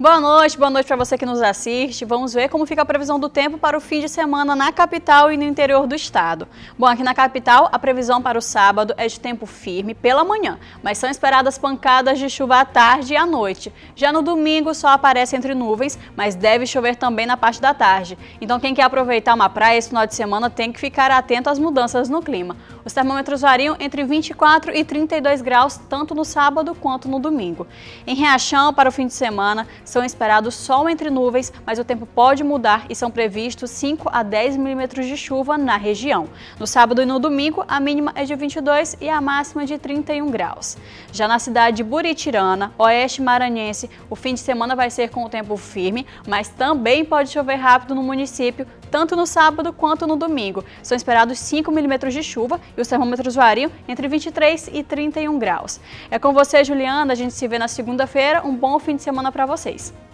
Boa noite para você que nos assiste. Vamos ver como fica a previsão do tempo para o fim de semana na capital e no interior do estado. Bom, aqui na capital, a previsão para o sábado é de tempo firme pela manhã, mas são esperadas pancadas de chuva à tarde e à noite. Já no domingo, o sol aparece entre nuvens, mas deve chover também na parte da tarde. Então, quem quer aproveitar uma praia esse final de semana tem que ficar atento às mudanças no clima. Os termômetros variam entre 24 e 32 graus, tanto no sábado quanto no domingo. Em Riachão, para o fim de semana, são esperados sol entre nuvens, mas o tempo pode mudar e são previstos 5 a 10 milímetros de chuva na região. No sábado e no domingo, a mínima é de 22 e a máxima de 31 graus. Já na cidade de Buritirana, oeste maranhense, o fim de semana vai ser com o tempo firme, mas também pode chover rápido no município, tanto no sábado quanto no domingo. São esperados 5 milímetros de chuva e os termômetros variam entre 23 e 31 graus. É com você, Juliana. A gente se vê na segunda-feira. Um bom fim de semana para vocês.